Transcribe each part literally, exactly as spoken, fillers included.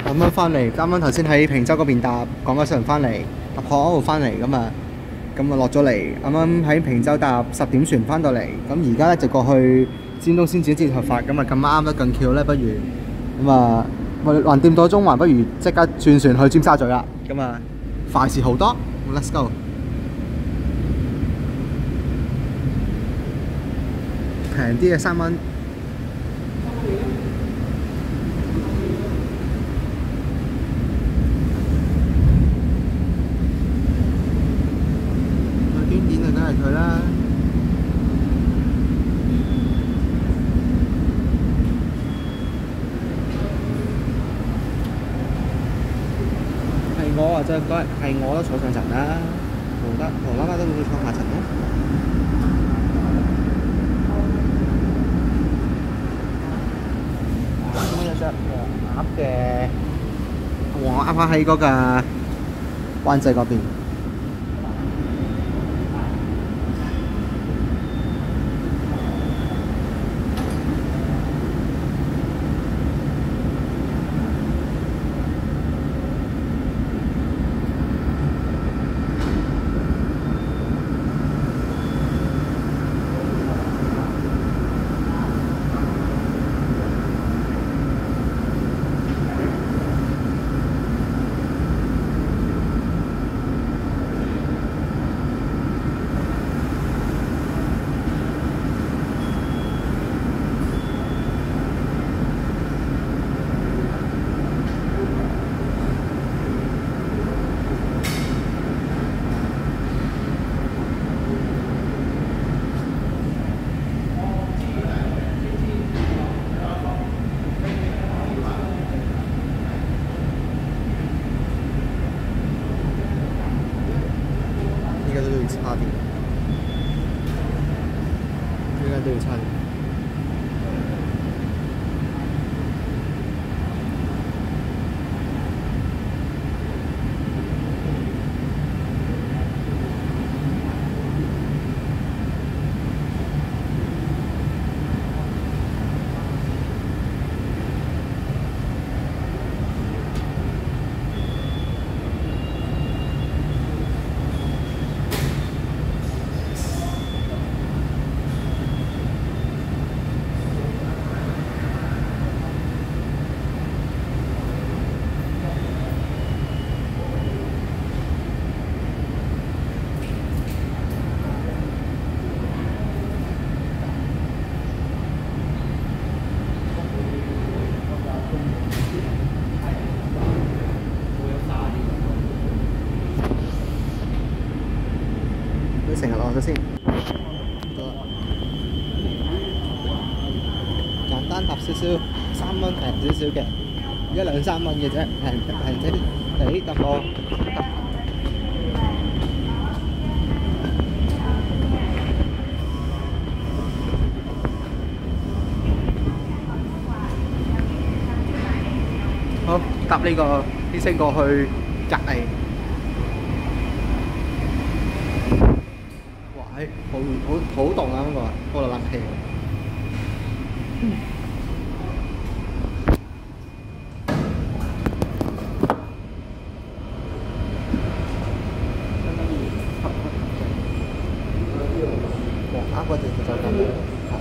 咁樣翻嚟，啱啱頭先喺坪洲嗰邊搭港九船翻嚟，搭海安路翻嚟咁啊，咁啊落咗嚟，啱啱喺坪洲搭十點船翻到嚟，咁而家咧就過去尖東先剪剪頭髮，咁啊咁啱得咁巧咧，不如咁啊，橫掂到中環，不如即刻轉船去尖沙咀啦，咁啊快事好多 ，Let's go！ 平啲嘅三蚊。經典就梗係佢啦。係我啊，就嗰日係我都坐上層啦，無得無啦啦都會坐下層咯。咁有隻黃鴨嘅，黃鴨喺嗰個灣仔嗰邊。應該都要差啲，應該都要差啲。成日落咗先，簡單搭少少，三蚊平少少嘅，一兩三蚊嘅啫，平平啲地搭個。好，搭呢個天星過去隔離。好好好凍啊！嗰個嗰度冷氣。黃鴨嗰隻就咁樣。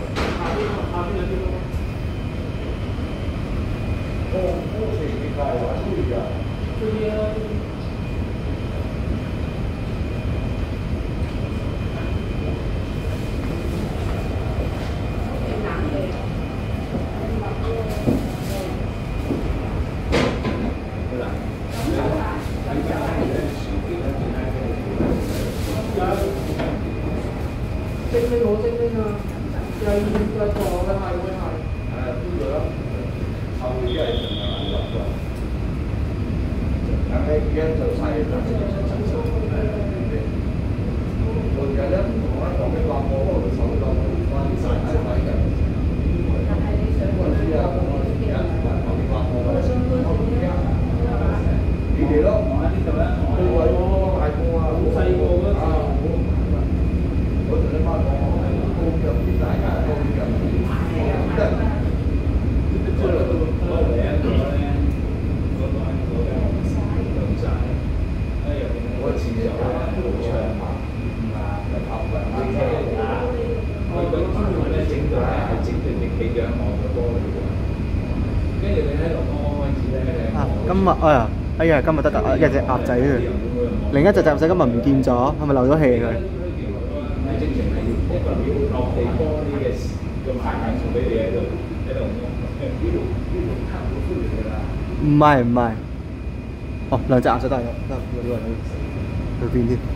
精靈好精靈啊！又要再做嘅係會係。誒，邊個咯？後邊係成日落咗。但係而家就細咗。我而家咧同我講嘅話，我嗰度手度關曬喺位嘅。我知啊，我而家同你話我你哋咯，呢度咧，對位喎，大個啊，好細個嗰時。我同你媽講，我係高腳啲大家高腳啲，即係即係都都嚟一個咧，嗰個係今日哎呀，哎呀，今日得得一隻鴨仔啊！另一隻鴨仔今日唔見咗，係咪漏咗氣佢？唔係唔係，哦兩隻鴨仔都係得，我以為佢去邊添？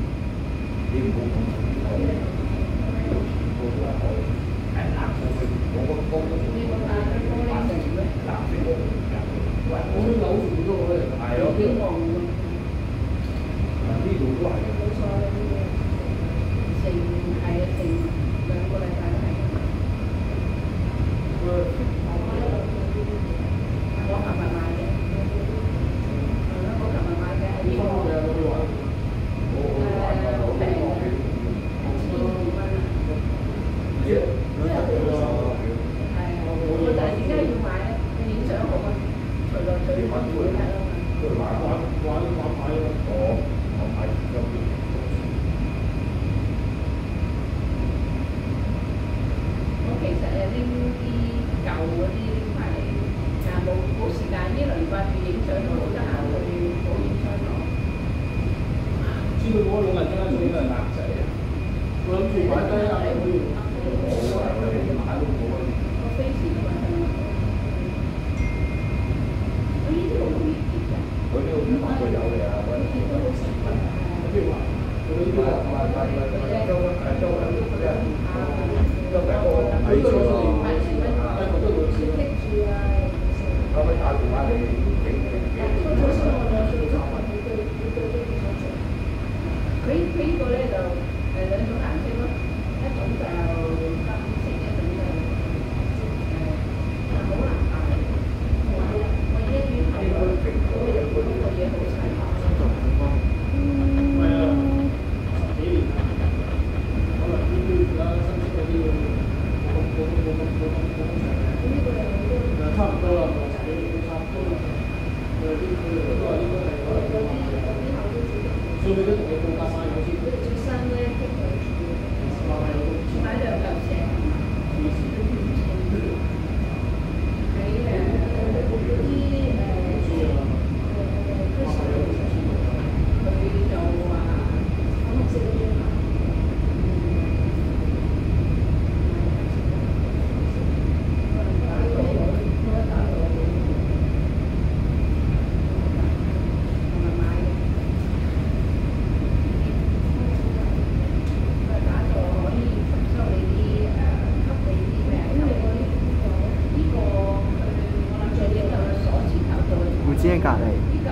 只喺隔離。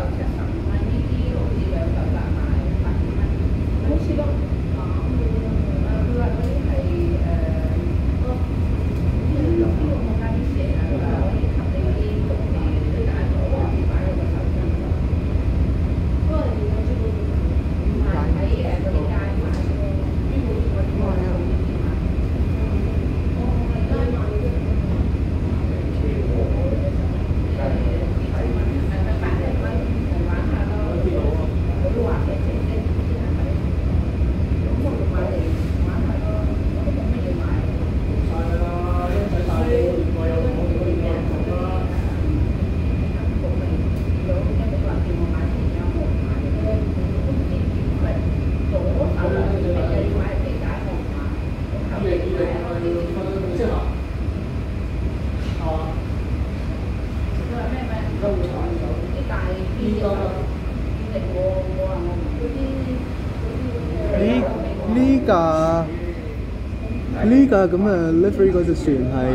呢架呢架咁嘅 livery 嗰隻船係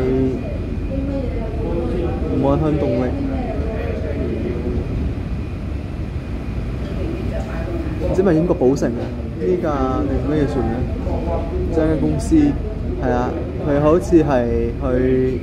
冇人向動力，唔知咪英國寶城啊？呢架定咩船咧？即係間公司係啊，佢好似係去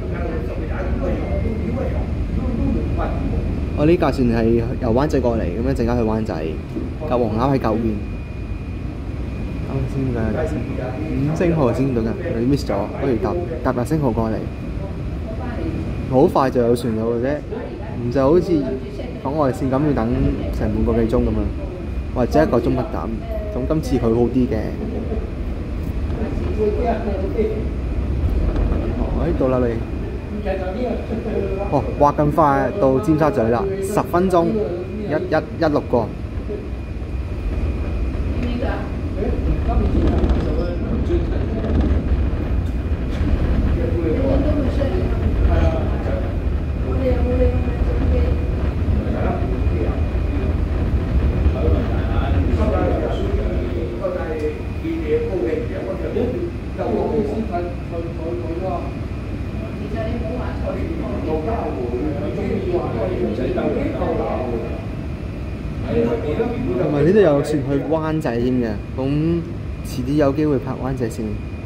我呢架船係由灣仔過嚟，咁樣陣間去灣仔，架黃鴨喺舊邊。啱先嘅五星號先到㗎，你 miss 咗，不如搭搭八星號過嚟，好快就有船有嘅啫，唔就好似港外線咁要等成半個幾鐘咁樣，或者一個鐘不等。咁今次佢好啲嘅。喺度啦你。 哦，哇咁快到尖沙咀啦，十分鐘一一一六個。同埋呢度有船去灣仔添嘅，咁遲啲有機會拍灣仔線。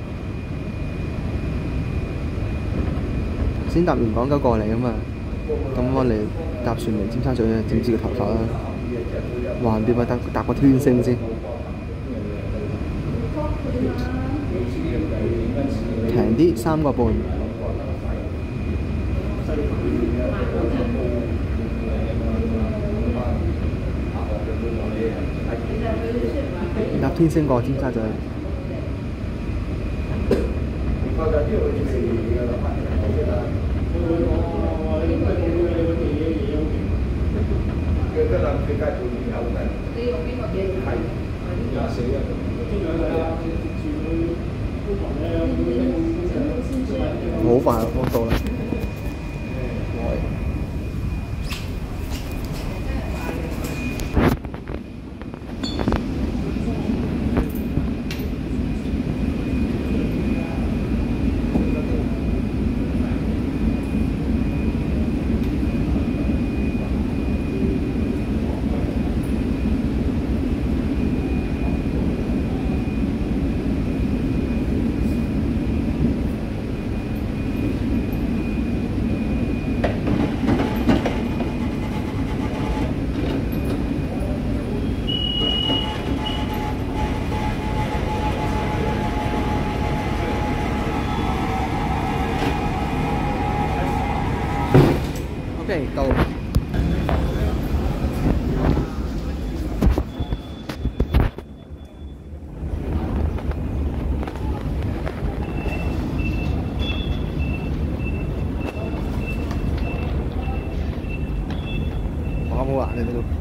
先搭元港九過嚟啊嘛，咁我哋搭船嚟尖沙咀啊，整治個頭髮啦，橫掂咪搭搭個天星先，平啲三個半。搭天星過尖沙咀。好快就到啦。OK， 到。好唔好啊？你哋都〜